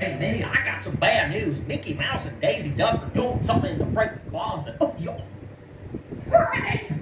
Hey, Minnie, I got some bad news. Mickey Mouse and Daisy Duck are doing something to break the closet. Oh, yo. Where are they?